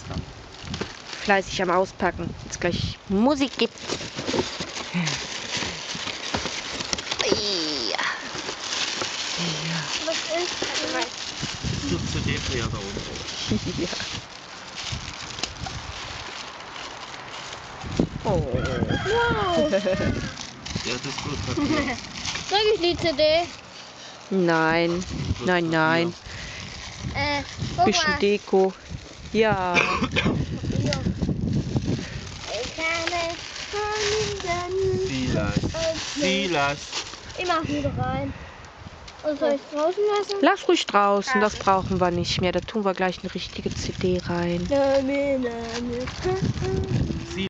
Fleißig am Auspacken. Jetzt gleich Musik gibt. Was ist das? Der CD-Player da oben. Ja. Oh. Wow. Ja, das ist gut Papier. Sag ich die CD? Nein, Gut nein, nein. Guck Bisschen mal. Deko. Ja. Hier. Ich kann es Silas. Ich mach wieder rein. Und soll ich es draußen lassen? Lass ruhig draußen, das brauchen wir nicht mehr. Da tun wir gleich eine richtige CD rein. Na, na, na, na.